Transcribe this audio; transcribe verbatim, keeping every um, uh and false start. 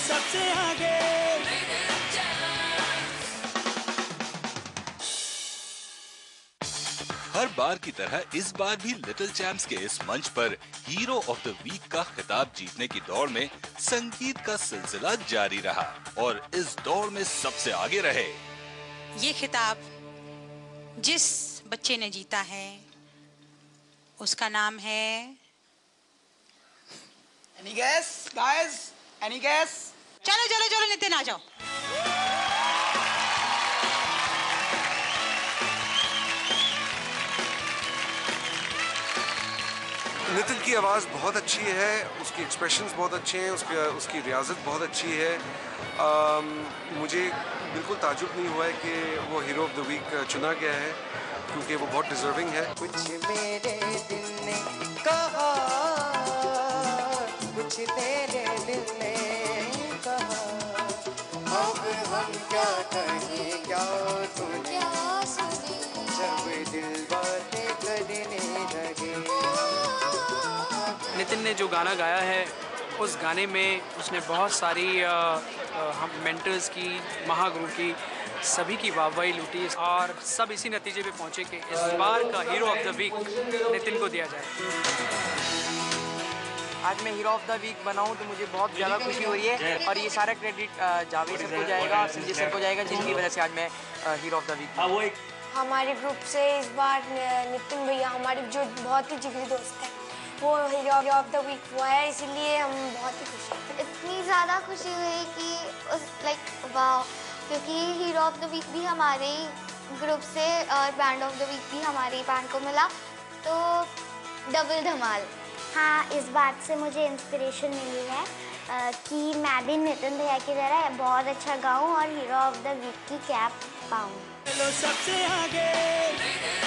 सबसे आगे। हर बार की तरह इस बार भी लिटिल चैम्प्स के इस मंच पर हीरो ऑफ द वीक का खिताब जीतने की दौड़ में संगीत का सिलसिला जारी रहा और इस दौड़ में सबसे आगे रहे। ये खिताब जिस बच्चे ने जीता है उसका नाम है Any guess, guys? Any guess? चलो चलो चलो नितिन आ जाओ। नितिन की आवाज़ बहुत अच्छी है, उसकी एक्सप्रेशंस बहुत अच्छे हैं, उसकी उसकी रियाजत बहुत अच्छी है। आम, मुझे बिल्कुल ताजुब नहीं हुआ है कि वो हीरो ऑफ द वीक चुना गया है, क्योंकि वो बहुत डिजर्विंग है। कुछ मेरे दिल ने कहा, कुछ तेरे दिल ने कहा, अब हम क्या कहें, क्या सुने, जब दिल बातें करने लगे। नितिन ने जो गाना गाया है उस गाने में उसने बहुत सारी आ, आ, हम मेंटर्स की, महागुरु की, सभी की वाहवाही लूटी और सब इसी नतीजे पे पहुंचे कि इस बार का hero of the week Nitin को दिया जाए। आज मैं हीरो ऑफ द वीक बना हूँ तो मुझे बहुत ज़्यादा खुशी हो रही है और ये सारा क्रेडिट जावेद सर को जाएगा और संजय सर को जाएगा, जिनकी वजह से आज मैं हीरो ऑफ द वीक। हमारे ग्रुप से इस बार नितिन भैया, हमारे जो बहुत ही जिगरी दोस्त हैं, वो हीरो ऑफ द वीक हुआ है, इसीलिए हम बहुत ही खुश हैं। इतनी ज़्यादा खुशी हुई कि उस लाइक वाह, क्योंकि हीरो ऑफ द वीक भी हमारे ग्रुप से और बैंड ऑफ द वीक भी हमारे बैंड को मिला, तो डबल धमाल। हाँ, इस बात से मुझे इंस्पिरेशन मिली है आ, कि मैं भी नितिन भैया की तरह बहुत अच्छा गाऊं और हीरो ऑफ द वीक की कैप पाऊं। सबसे आगे।